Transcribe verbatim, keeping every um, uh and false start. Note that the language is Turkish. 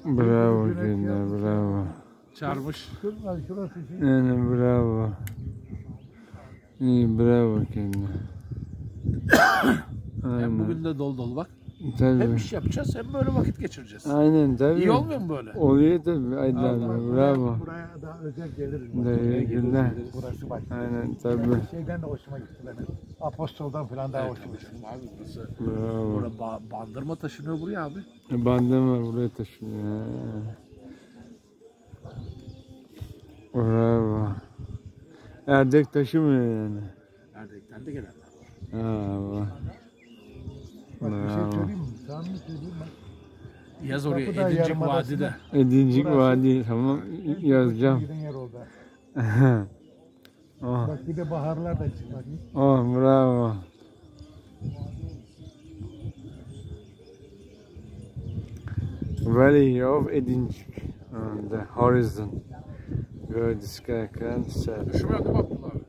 Bravo kendine, bravo. Çarmış. Yani bravo. İyi, bravo kendine. Hem bugün de dol dol bak. Tabii. Hem iş yapacağız hem böyle vakit geçireceğiz. Aynen tabii. İyi olmuyor mu böyle? Oluyor tabii. Aynen bravo. Buraya da özel geliriz. Teşekkürler. Burası bak. Aynen tabii. Şeyden de hoşuma gitti benim. Apostol'dan falan daha hoşuma gitti. Abi burası. Bravo. Burada ba bandırma taşınıyor buraya abi. Bandırma buraya taşınıyor. Bravo. Erdek taşımıyor yani. Erdek'ten de gelenler var. Ha, Bak bir şey bravo. söyleyeyim mi? Sana mı söyleyeyim ben? Yaz oraya Kapıda Edincik Yarımadası'nda- Vadi'de. Edincik Burası- Vadi, tamam yazacağım. Gidin yer oldu. Oh, Bak bir de baharlar da çıkmak. oh bravo. Valley of Edincik on the horizon. Where the sky can set. Üşümüyor değil mi Abdullah abi?